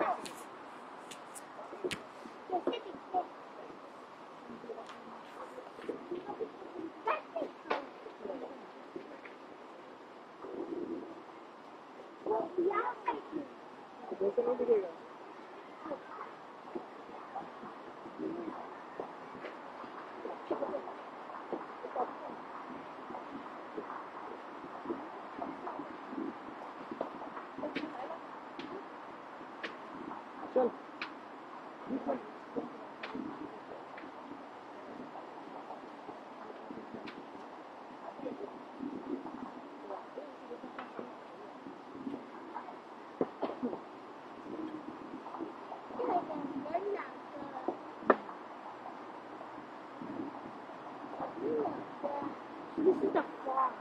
This is the farm.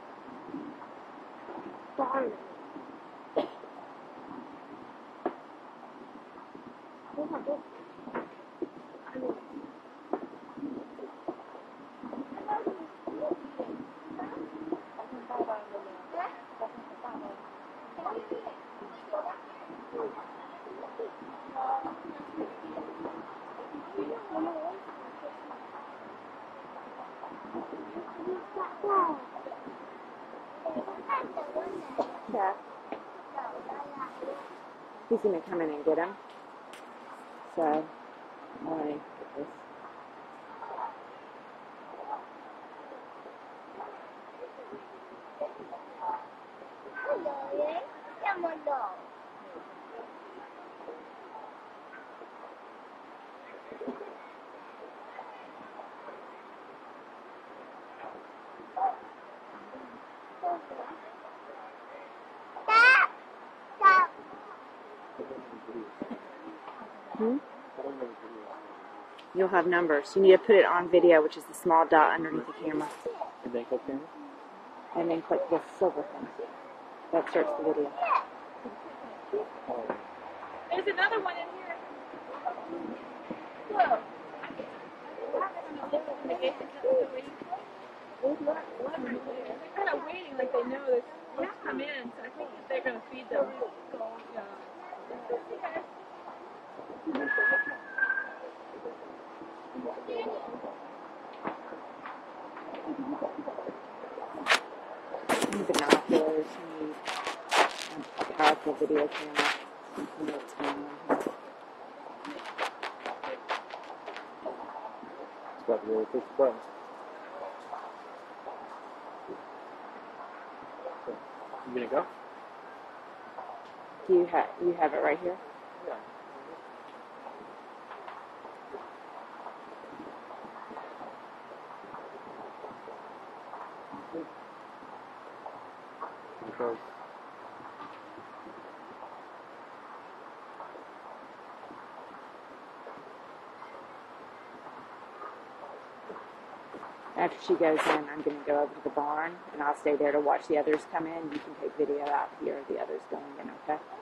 Farm. Yeah. He's going to come in and get him. So, I want to get this. You'll have numbers. You need to put it on video, which is the small dot underneath the camera. And then click camera? And then click the silver thing. That starts the video. There's another one in here. Whoa. They're kind of waiting like they know this what's come in, so I think that they're going to feed them. You need binoculars, you need a powerful video camera. You know what's going on here. It's about to really push the button. You gonna go? Do you have it right here? Yeah. Because after she goes in, I'm going to go over to the barn, and I'll stay there to watch the others come in. You can take video out here of the others going in, okay?